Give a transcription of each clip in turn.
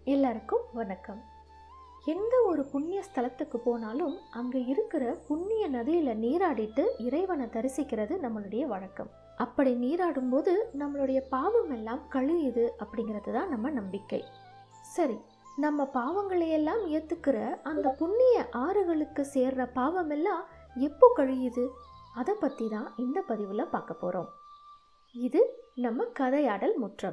எல்லாருக்கும் வணக்கம். எந்த ஒரு புண்ணிய ஸ்தலத்துக்கு போனாலும் அங்கே இருக்கிற புண்ணிய நதியில் நீராடிட்டு இறைவனை தரிசிக்கிறது நம்மளுடைய வழக்கம். அப்படி நீராடும் போது நம்மளுடைய பாவம் எல்லாம் கழியுது அப்படிங்கிறது தான் நம்ம நம்பிக்கை. சரி, நம்ம பாவங்களையெல்லாம் ஏற்றுக்கிற அந்த புண்ணிய ஆறுகளுக்கு சேர்ற பாவம் எல்லாம் எப்போ கழியுது, அதை பற்றி தான் இந்த பதிவில் பார்க்க போகிறோம். இது நம்ம கதையாடல் முற்றம்.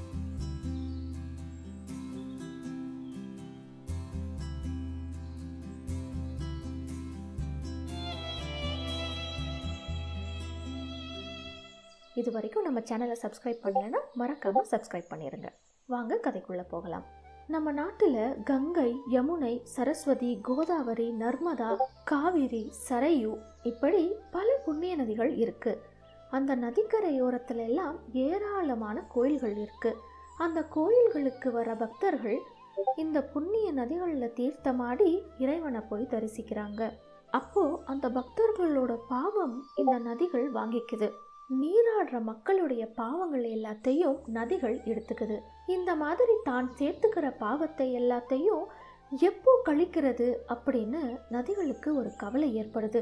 இது வரைக்கும் நம்ம சேனலை சப்ஸ்கிரைப் பண்ணலைன்னா மறக்காமல் சப்ஸ்கிரைப் பண்ணிடுங்க. வாங்க கதைக்குள்ளே போகலாம். நம்ம நாட்டில் கங்கை, யமுனை, சரஸ்வதி, கோதாவரி, நர்மதா, காவிரி, சரையு இப்படி பல புண்ணிய நதிகள் இருக்குது. அந்த நதிக்கரையோரத்துல எல்லாம் ஏராளமான கோயில்கள் இருக்குது. அந்த கோயில்களுக்கு வர பக்தர்கள் இந்த புண்ணிய நதிகளில் தீர்த்தமாடி இறைவனை போய் தரிசிக்கிறாங்க. அப்போது அந்த பக்தர்களோட பாவம் இந்த நதிகள் வாங்கிக்குது. நீராடுற மக்களுடைய பாவங்கள் எல்லாத்தையும் நதிகள் எடுத்துக்குது. இந்த மாதிரி தான் சேர்த்துக்கிற பாவத்தை எல்லாத்தையும் எப்போ கழிக்கிறது அப்படின்னு நதிகளுக்கு ஒரு கவலை ஏற்படுது.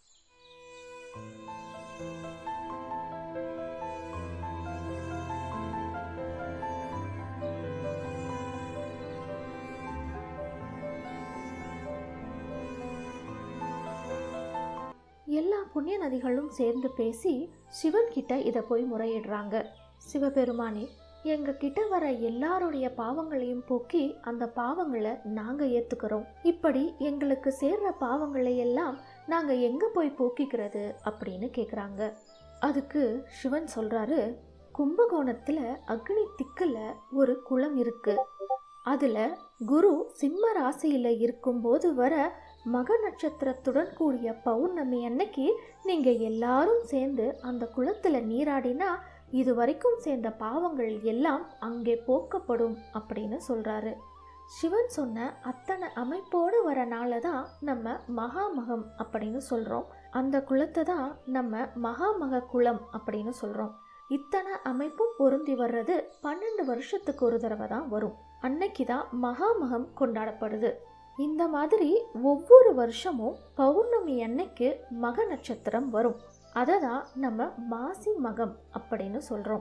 எல்லா புண்ணிய நதிகளும் சேர்ந்து பேசி சிவன் கிட்ட இதை போய் முறையிடுறாங்க. சிவபெருமானே, எங்க கிட்ட வர எல்லாருடைய பாவங்களையும் போக்கி அந்த பாவங்களை நாங்க ஏத்துக்கிறோம். இப்படி எங்களுக்கு சேர்ற பாவங்களை எல்லாம் நாங்க எங்க போய் போக்கிக்கிறது அப்படின்னு கேக்குறாங்க. அதுக்கு சிவன் சொல்றாரு, கும்பகோணத்துல அக்னி திக்குல ஒரு குளம் இருக்கு. அதுல குரு சிம்ம ராசியில இருக்கும்போது வர மக நட்சத்திரத்துடன் கூடிய பௌர்ணமி அன்னைக்கு நீங்க எல்லாரும் சேர்ந்து அந்த குளத்துல நீராடினா இது வரைக்கும் சேர்ந்த பாவங்கள் எல்லாம் அங்கே போக்கப்படும் அப்படின்னு சொல்றாரு. சிவன் சொன்ன அத்தனை அமைப்போடு வரனால தான் நம்ம மகாமகம் அப்படின்னு சொல்றோம். அந்த குளத்தை தான் நம்ம மகாமக குளம் அப்படின்னு சொல்றோம். இத்தனை அமைப்பும் பொருந்தி வர்றது 12 வருஷத்துக்கு ஒரு தடவை தான் வரும். அன்னைக்கு தான் மகாமகம் கொண்டாடப்படுது. இந்த மாதிரி ஒவ்வொரு வருஷமும் பௌர்ணமி அன்னைக்கு மக நட்சத்திரம் வரும். அதை தான் நம்ம மாசி மகம் அப்படின்னு சொல்கிறோம்.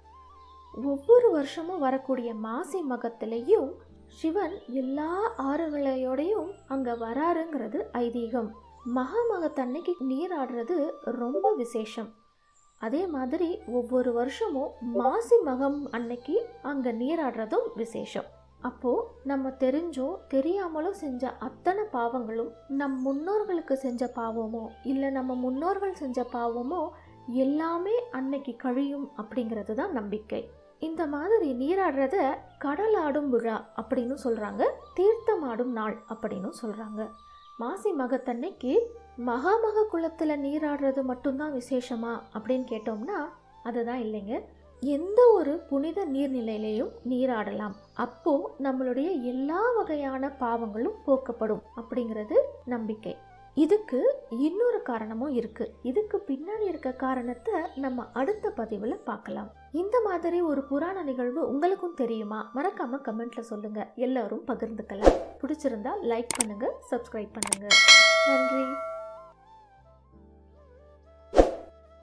ஒவ்வொரு வருஷமும் வரக்கூடிய மாசி மகத்திலையும் சிவன் எல்லா ஆறுகளையோடையும் அங்கே வராருங்கிறது ஐதீகம். மகாமகத்தன்னைக்கு நீராடுறது ரொம்ப விசேஷம். அதே மாதிரி ஒவ்வொரு வருஷமும் மாசி மகம் அன்னைக்கு அங்கே நீராடுறதும் விசேஷம். அப்போது நம்ம தெரிஞ்சோ தெரியாமலோ செஞ்ச அத்தனை பாவங்களும் நம் முன்னோர்களுக்கு செஞ்ச பாவமோ இல்லை நம்ம முன்னோர்கள் செஞ்ச பாவமோ எல்லாமே அன்னைக்கு கழியும் அப்படிங்கிறது தான் நம்பிக்கை. இந்த மாதிரி நீராடுறத கடலாடும் விழா அப்படின்னு சொல்கிறாங்க, தீர்த்தமாடும் நாள் அப்படின்னு சொல்கிறாங்க. மாசி மகத்தன்னைக்கு மகாமக குளத்தில் நீராடுறது மட்டும்தான் விசேஷமா அப்படின்னு கேட்டோம்னா அதுதான் இல்லைங்க. எந்த ஒரு புனித நீர்நிலையிலையும் நீராடலாம். அப்போ நம்மளுடைய எல்லா வகையான பாவங்களும் போக்கப்படும் அப்படிங்கிறது நம்பிக்கை. இதுக்கு இன்னொரு காரணமும் இருக்கு. இதுக்கு பின்னாடி இருக்க காரணத்தை நம்ம அடுத்த பதிவில் பார்க்கலாம். இந்த மாதிரி ஒரு புராண நிகழ்வு உங்களுக்கும் தெரியுமா? மறக்காம கமெண்ட்ல சொல்லுங்க. எல்லாரும் பகிர்ந்துக்கலாம். பிடிச்சிருந்தா லைக் பண்ணுங்க, சப்ஸ்கிரைப் பண்ணுங்க. நன்றி.